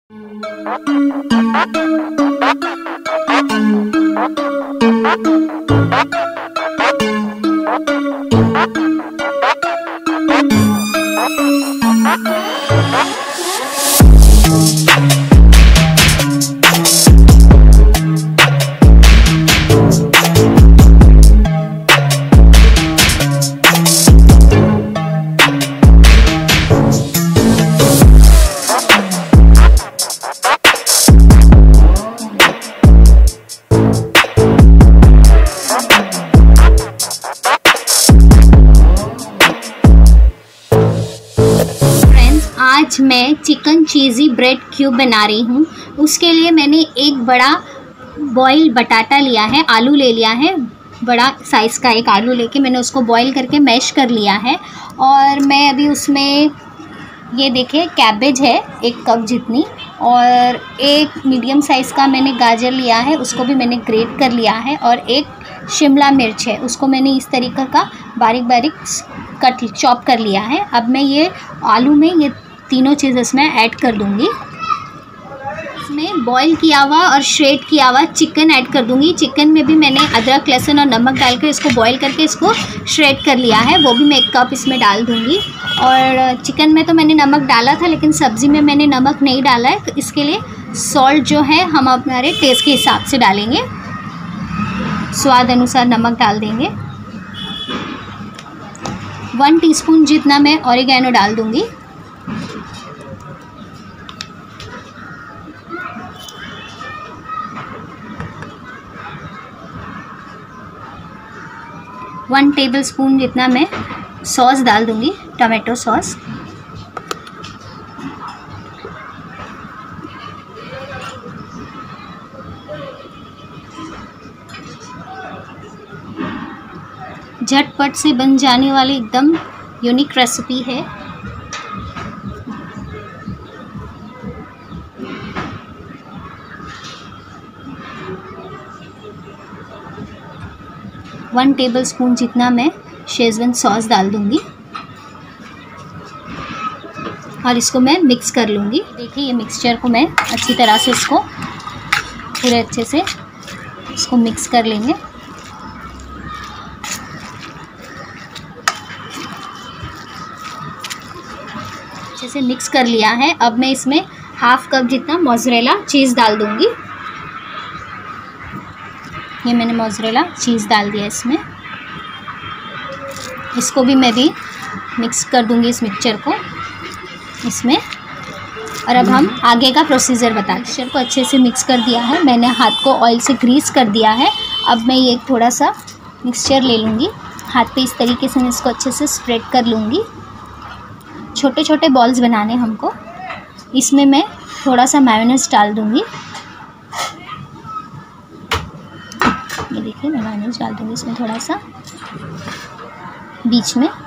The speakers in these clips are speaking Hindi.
आज मैं चिकन चीज़ी ब्रेड क्यूब बना रही हूँ। उसके लिए मैंने एक बड़ा बॉयल बटाटा लिया है, आलू ले लिया है, बड़ा साइज़ का एक आलू लेके मैंने उसको बॉईल करके मैश कर लिया है। और मैं अभी उसमें ये देखिए कैबेज है 1 कप जितनी, और एक मीडियम साइज़ का मैंने गाजर लिया है, उसको भी मैंने ग्रेट कर लिया है, और एक शिमला मिर्च है, उसको मैंने इस तरीके का बारीक बारीक कट चॉप कर लिया है। अब मैं ये आलू में ये तीनों चीज़ इसमें ऐड कर दूंगी। इसमें बॉईल किया हुआ और श्रेड किया हुआ चिकन ऐड कर दूंगी। चिकन में भी मैंने अदरक लहसुन और नमक डालकर इसको बॉईल करके इसको श्रेड कर लिया है, वो भी मैं 1 कप इसमें डाल दूंगी। और चिकन में तो मैंने नमक डाला था, लेकिन सब्ज़ी में मैंने नमक नहीं डाला है, तो इसके लिए सॉल्ट जो है हम हमारे टेस्ट के हिसाब से डालेंगे, स्वाद अनुसार नमक डाल देंगे। 1 टीस्पून जितना मैं ऑरिगेनो डाल दूंगी। वन टेबलस्पून जितना मैं सॉस डाल दूंगी, टमाटो सॉस। झटपट से बन जाने वाली एकदम यूनिक रेसिपी है। वन टेबलस्पून जितना मैं शेजवान सॉस डाल दूंगी और इसको मैं मिक्स कर लूँगी। देखिए ये मिक्सचर को मैं अच्छी तरह से इसको पूरे अच्छे से इसको मिक्स कर लेंगे। अच्छे से मिक्स कर लिया है। अब मैं इसमें ½ कप जितना मोज़रेला चीज़ डाल दूंगी। ये मैंने मोज़रेला चीज़ डाल दिया इसमें। इसको भी मैं भी मिक्स कर दूंगी इस मिक्सचर को इसमें। और अब हम आगे का प्रोसीजर बताते हैं। मिक्सचर को अच्छे से मिक्स कर दिया है, मैंने हाथ को ऑयल से ग्रीस कर दिया है। अब मैं ये थोड़ा सा मिक्सचर ले लूँगी, हाथ पे इस तरीके से मैं इसको अच्छे से स्प्रेड कर लूँगी। छोटे छोटे बॉल्स बनाने हमको। इसमें मैं थोड़ा सा मायोनेज़ डाल दूँगी। ये देखिए मैं मायोनेज़ डाल दूँगी इसमें थोड़ा सा बीच में।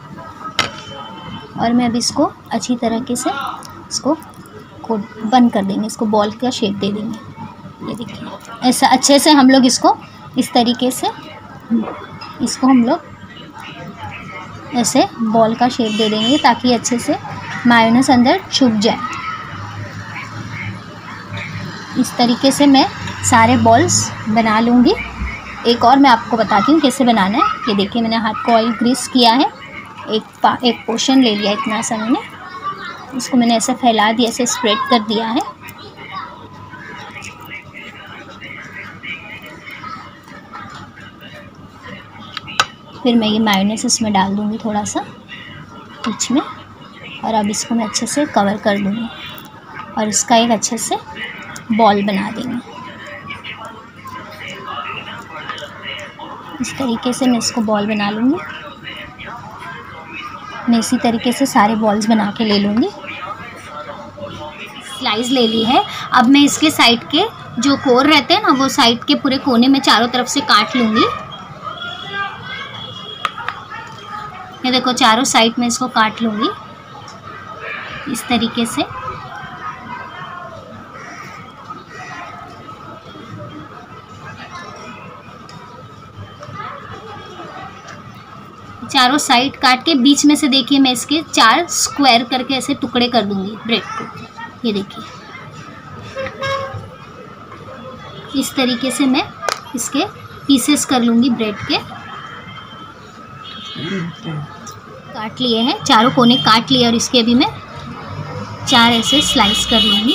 और मैं अब इसको अच्छी तरीके से इसको बंद कर देंगे, इसको बॉल का शेप दे देंगे। ये देखिए ऐसा अच्छे से हम लोग इसको इस तरीके से इसको हम लोग ऐसे बॉल का शेप दे देंगे ताकि अच्छे से मायोनेज़ अंदर छुप जाए। इस तरीके से मैं सारे बॉल्स बना लूँगी। एक और मैं आपको बताती हूँ कैसे बनाना है। ये देखिए मैंने हाथ को ऑयल ग्रीस किया है, एक पोर्शन ले लिया इतना सा मैंने, इसको मैंने ऐसे फैला दिया, ऐसे स्प्रेड कर दिया है। फिर मैं ये मायोनेज़ इसमें डाल दूँगी थोड़ा सा बीच में, और अब इसको मैं अच्छे से कवर कर दूँगी और इसका एक अच्छे से बॉल बना देंगे। इस तरीके से मैं इसको बॉल बना लूँगी। मैं इसी तरीके से सारे बॉल्स बना के ले लूँगी। स्लाइस ले ली है। अब मैं इसके साइड के जो कोर रहते हैं ना, वो साइड के पूरे कोने में चारों तरफ से काट लूँगी। ये देखो चारों साइड में इसको काट लूँगी इस तरीके से। चारों साइड काट के बीच में से देखिए मैं इसके 4 स्क्वायर करके ऐसे टुकड़े कर दूंगी ब्रेड को। ये देखिए इस तरीके से मैं इसके पीसेस कर लूँगी ब्रेड के। काट लिए हैं, चारों कोने काट लिए और इसके अभी मैं 4 ऐसे स्लाइस कर लूँगी।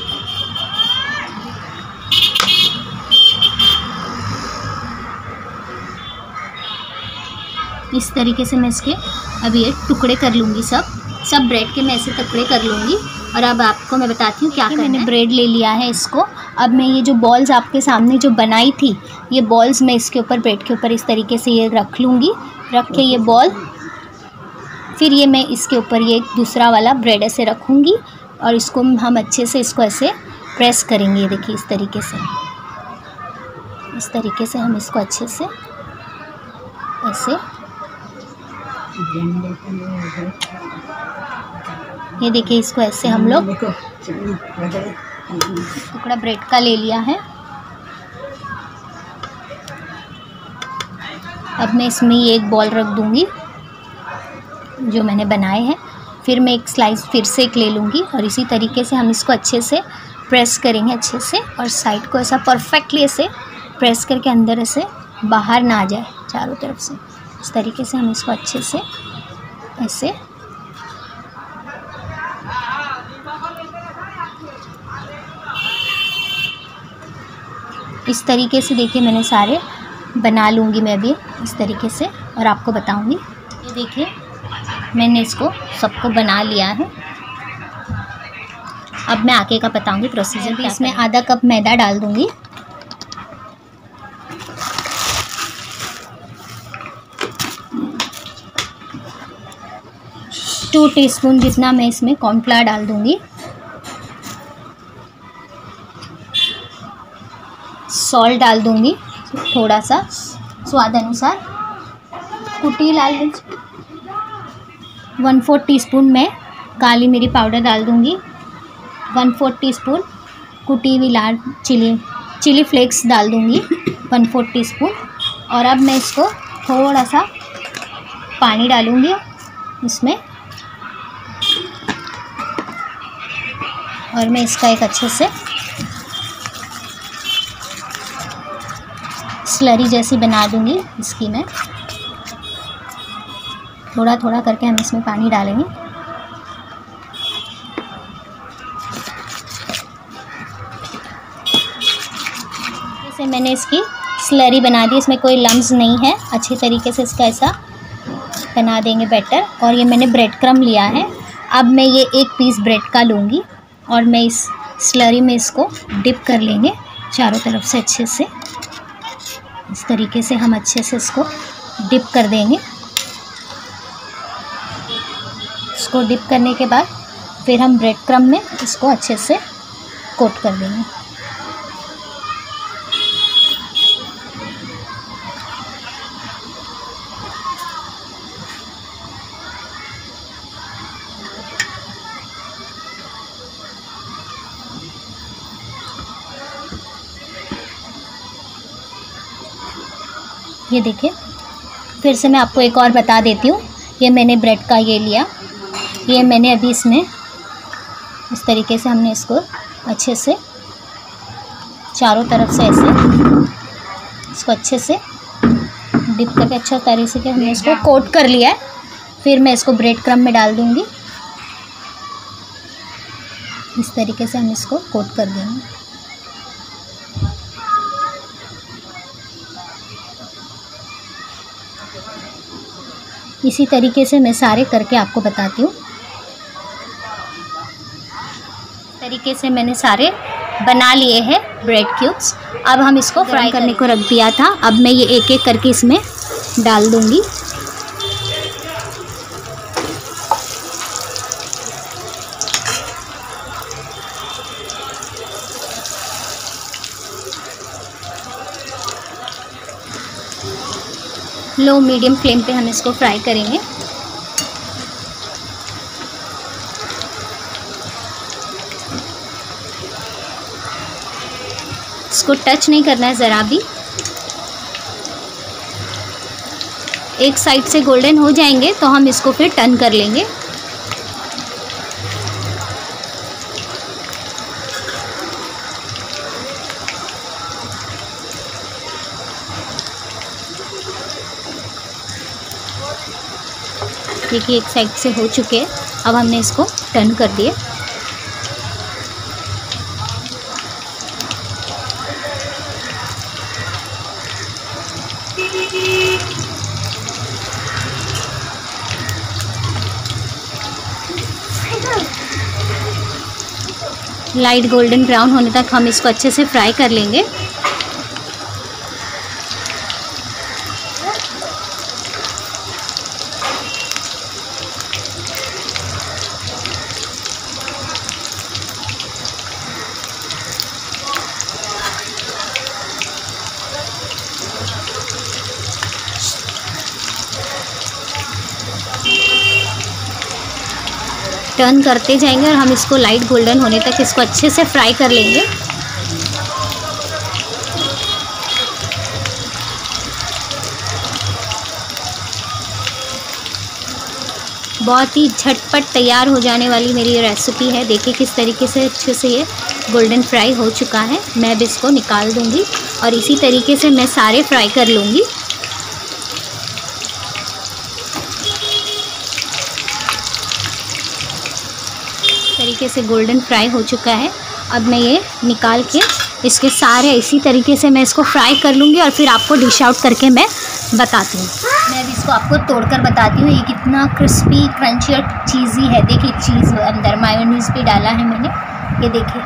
इस तरीके से मैं इसके अभी ये टुकड़े कर लूँगी। सब ब्रेड के मैं ऐसे टुकड़े कर लूँगी। और अब आपको मैं बताती हूँ क्या करना है। मैंने ब्रेड ले लिया है इसको। अब मैं ये जो बॉल्स आपके सामने जो बनाई थी, ये बॉल्स मैं इसके ऊपर, ब्रेड के ऊपर इस तरीके से ये रख लूँगी। रख के ये बॉल, फिर ये मैं इसके ऊपर ये दूसरा वाला ब्रेड ऐसे रखूँगी और इसको हम अच्छे से इसको ऐसे प्रेस करेंगे। ये देखिए इस तरीके से हम इसको अच्छे से ऐसे, ये देखिए इसको ऐसे हम लोग टुकड़ा ब्रेड का ले लिया है। अब मैं इसमें ये एक बॉल रख दूंगी जो मैंने बनाए हैं। फिर मैं एक स्लाइस फिर से एक ले लूँगी और इसी तरीके से हम इसको अच्छे से प्रेस करेंगे अच्छे से, और साइड को ऐसा परफेक्टली ऐसे प्रेस करके अंदर ऐसे बाहर ना आ जाए चारों तरफ से। इस तरीके से हम इसको अच्छे से ऐसे इस तरीके से देखिए मैंने सारे बना लूँगी मैं भी इस तरीके से और आपको बताऊँगी। ये देखिए मैंने इसको सबको बना लिया है। अब मैं आगे का बताऊँगी प्रोसीजर भी। इसमें आधा कप मैदा डाल दूँगी, टू टीस्पून जितना मैं इसमें कॉर्नफ्लावर डाल दूँगी, सॉल्ट डाल दूँगी थोड़ा सा स्वाद अनुसार, कुटी लाल मिर्च 1/4 टीस्पून मैं काली मिरी पाउडर डाल दूँगी, 1/4 टीस्पून कुटी हुई लाल चिली फ्लेक्स डाल दूँगी 1/4 टीस्पून। और अब मैं इसको थोड़ा सा पानी डालूँगी इसमें और मैं इसका एक अच्छे से स्लरी जैसी बना दूँगी। इसकी मैं थोड़ा थोड़ा करके हम इसमें पानी डालेंगे। जैसे मैंने इसकी स्लरी बना दी, इसमें कोई लम्स नहीं है, अच्छे तरीके से इसका ऐसा बना देंगे बैटर। और ये मैंने ब्रेड क्रम्ब लिया है। अब मैं ये एक पीस ब्रेड का लूँगी और मैं इस स्लरी में इसको डिप कर लेंगे चारों तरफ से अच्छे से। इस तरीके से हम अच्छे से इसको डिप कर देंगे। इसको डिप करने के बाद फिर हम ब्रेड क्रम्ब में इसको अच्छे से कोट कर देंगे। ये देखिए फिर से मैं आपको एक और बता देती हूँ। ये मैंने ब्रेड का ये लिया, ये मैंने अभी इसमें इस तरीके से हमने इसको अच्छे से चारों तरफ से ऐसे इसको अच्छे से डिप करके अच्छा तरीके से हमने इसको कोट कर लिया है। फिर मैं इसको ब्रेड क्रम्ब में डाल दूँगी। इस तरीके से हम इसको कोट कर देंगे। इसी तरीके से मैं सारे करके आपको बताती हूँ। तरीके से मैंने सारे बना लिए हैं ब्रेड क्यूब्स। अब हम इसको फ्राई करने को रख दिया था। अब मैं ये एक एक करके इसमें डाल दूँगी। लो मीडियम फ्लेम पे हम इसको फ्राई करेंगे। इसको टच नहीं करना है ज़रा भी। एक साइड से गोल्डन हो जाएंगे तो हम इसको फिर टर्न कर लेंगे। देखिए एक साइड से हो चुके हैं। अब हमने इसको टर्न कर दिए। लाइट गोल्डन ब्राउन होने तक हम इसको अच्छे से फ्राई कर लेंगे। टर्न करते जाएंगे और हम इसको लाइट गोल्डन होने तक इसको अच्छे से फ्राई कर लेंगे। बहुत ही झटपट तैयार हो जाने वाली मेरी ये रेसिपी है। देखिए किस तरीके से अच्छे से ये गोल्डन फ्राई हो चुका है। मैं अब इसको निकाल दूंगी और इसी तरीके से मैं सारे फ्राई कर लूँगी। तरीके से गोल्डन फ्राई हो चुका है। अब मैं ये निकाल के इसके सारे इसी तरीके से मैं इसको फ्राई कर लूँगी और फिर आपको डिश आउट करके मैं बताती हूँ। मैं अभी इसको आपको तोड़कर बताती हूँ ये कितना क्रिस्पी क्रंची और चीज़ी है। देखिए चीज़ अंदर मायोनीज़ भी डाला है मैंने। ये देखिए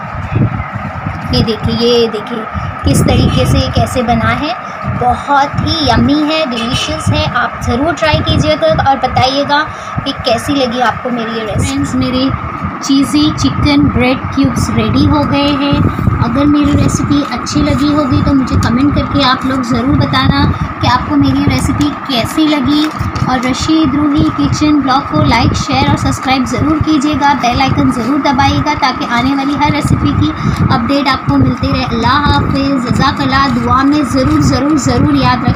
किस तरीके से कैसे बना है। बहुत ही यम्मी है, डिलीशियस है। आप ज़रूर ट्राई कीजिएगा और बताइएगा कि कैसी लगी आपको मेरी ये रेसिपी। फ्रेंड्स मेरे cheesy chicken bread cubes ready हो गए हैं। अगर मेरी रेसिपी अच्छी लगी होगी तो मुझे कमेंट करके आप लोग ज़रूर बताना कि आपको मेरी रेसिपी कैसी लगी। और रशीद रूही किचन ब्लॉग को लाइक शेयर और सब्सक्राइब ज़रूर कीजिएगा। बेल आइकन ज़रूर दबाइएगा ताकि आने वाली हर रेसिपी की अपडेट आपको मिलती रहे। अल्लाह हाफ़िज़, जज़ाकल्लाह। दुआ में ज़रूर याद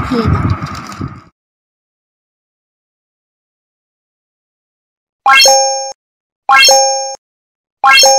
रखिएगा।